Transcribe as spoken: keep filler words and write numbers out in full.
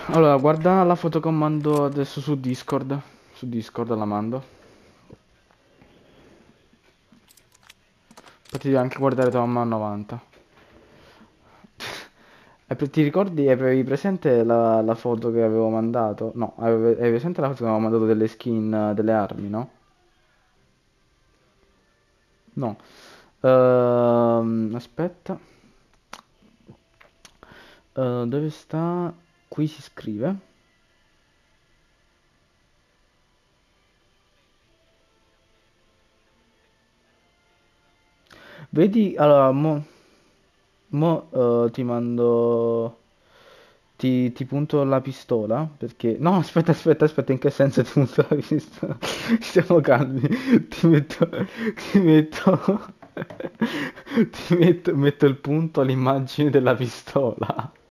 Allora, guarda la foto che mando adesso su Discord. Su Discord la mando. Poi ti devi anche guardare tua mamma a novanta. E per- ti ricordi, avevi presente la, la foto che avevo mandato? No, avevi, avevi presente la foto che avevo mandato delle skin eh, delle armi, no? No. Ehm, aspetta. Eh, dove sta? Qui si scrive. Vedi, allora, mo, mo, eh, ti mando. Ti, ti punto la pistola perché. No, aspetta, aspetta, aspetta, in che senso ti punto la pistola? Siamo calmi. Ti metto. Ti metto. Ti metto, metto il punto all'immagine della pistola.